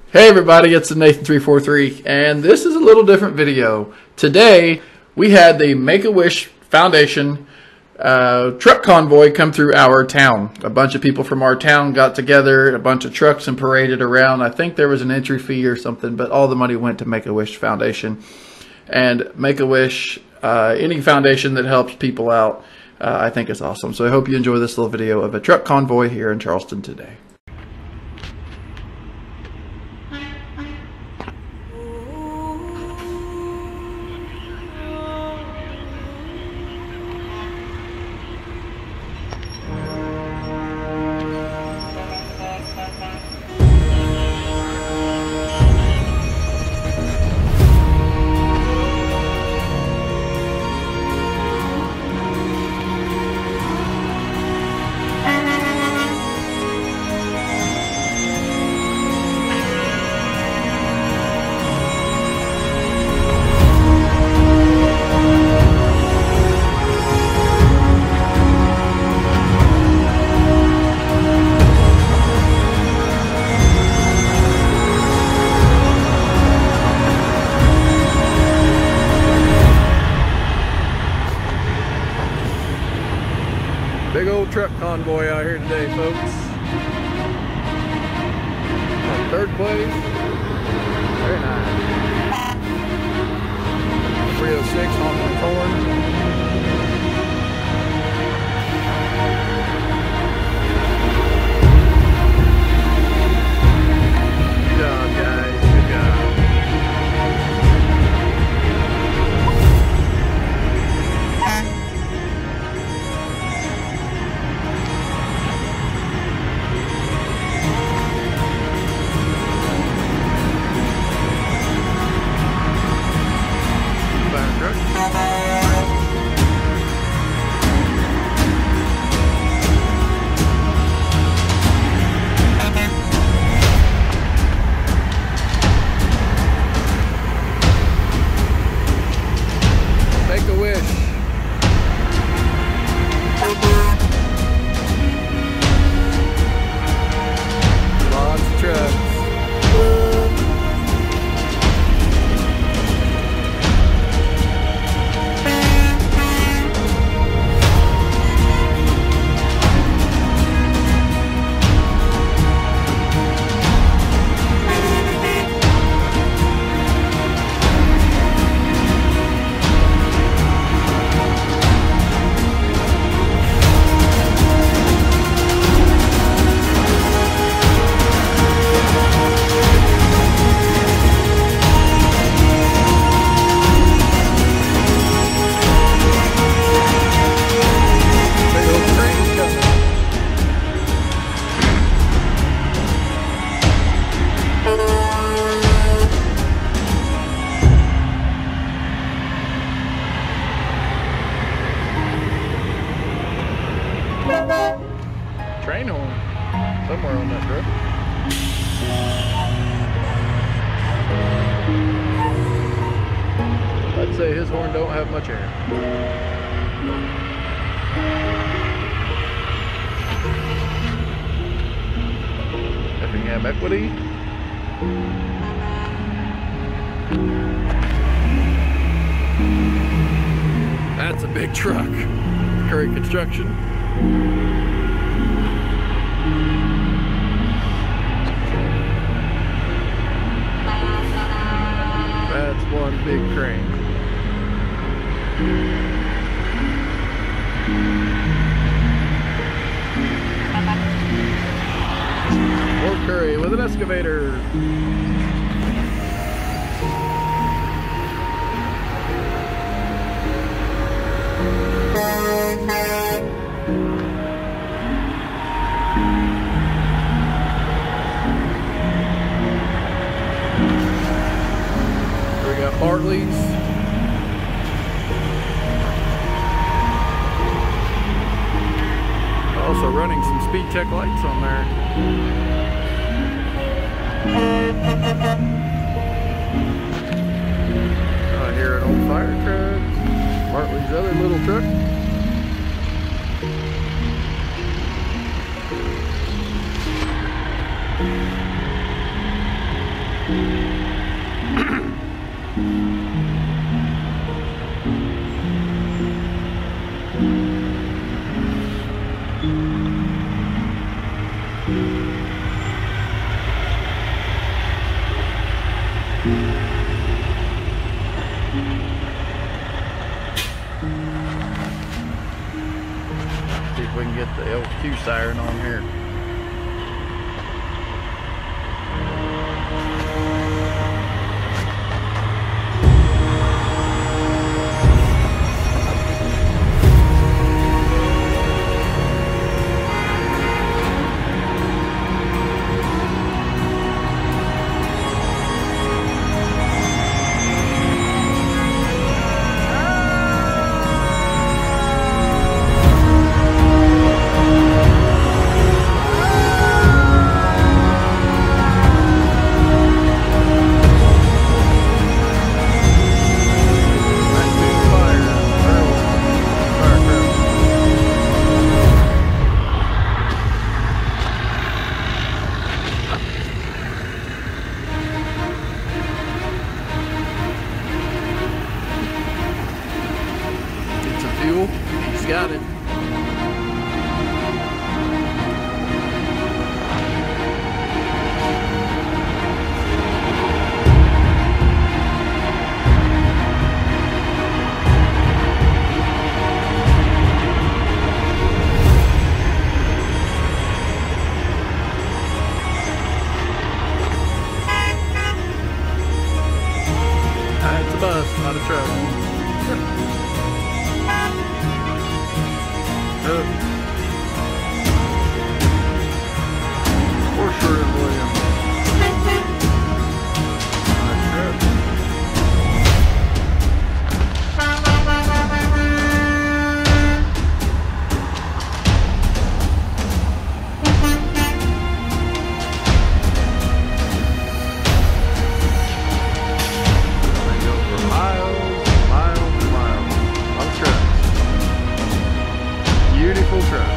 Hey everybody, it's the Nathan343, and this is a little different video. Today, we had the Make-A-Wish Foundation truck convoy come through our town. A bunch of people from our town got together, a bunch of trucks, and paraded around. I think there was an entry fee or something, but all the money went to Make-A-Wish Foundation. And Make-A-Wish, any foundation that helps people out, I think is awesome. So I hope you enjoy this little video of a truck convoy here in Charleston today. Big old truck convoy out here today, folks. Third place. Very nice. 306 on the corn. Good job, guys. Good job. Make a wish. Lots of trucks. Train horn somewhere on that truck. I'd say his horn don't have much air. Effingham Equity. That's a big truck. Curry Construction. That's one big crane. More Curry with an excavator. Hartley's. Also running some Speed Tech lights on there. Here an old fire truck. Hartley's other little truck. See if we can get the LQ siren on here. He's got it. It's a bus, not a truck. For sure, William. They go for miles, miles, miles on trucks. Beautiful truck.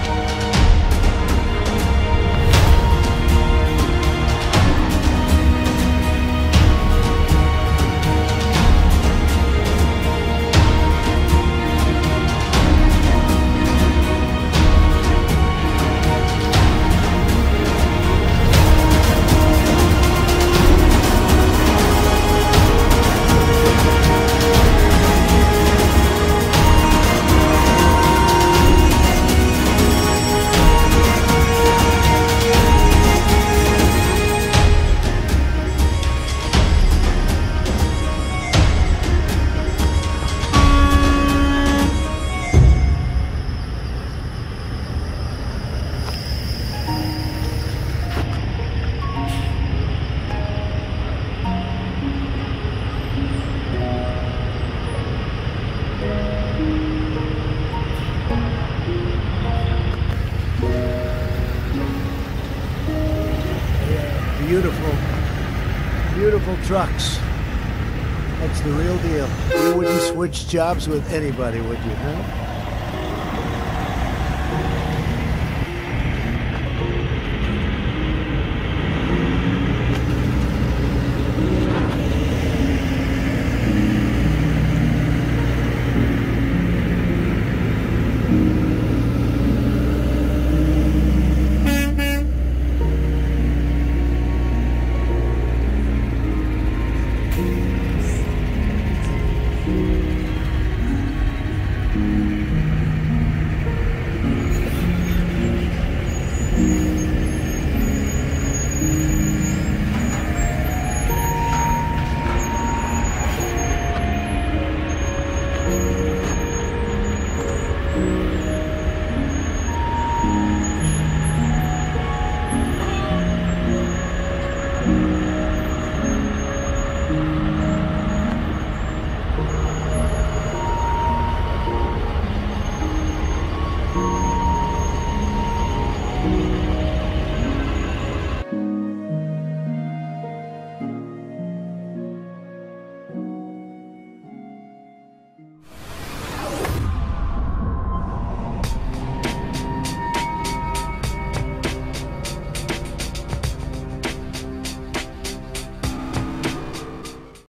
Beautiful, beautiful trucks. That's the real deal. You wouldn't switch jobs with anybody, would you, huh?